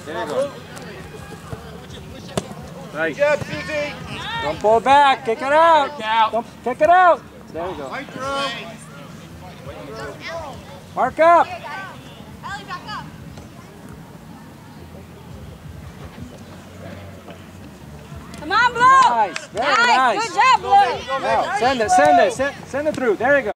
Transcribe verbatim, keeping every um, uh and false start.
There you go. Nice. Good job, Susie. Don't pull back. Kick it out. Kick out. Don't kick it out. There you go. Right through. Mark up. Ellie, back up. Come on, Blue. Nice. Very nice. nice. Good job, Blue. Now, send it. Send it. Send, send it through. There you go.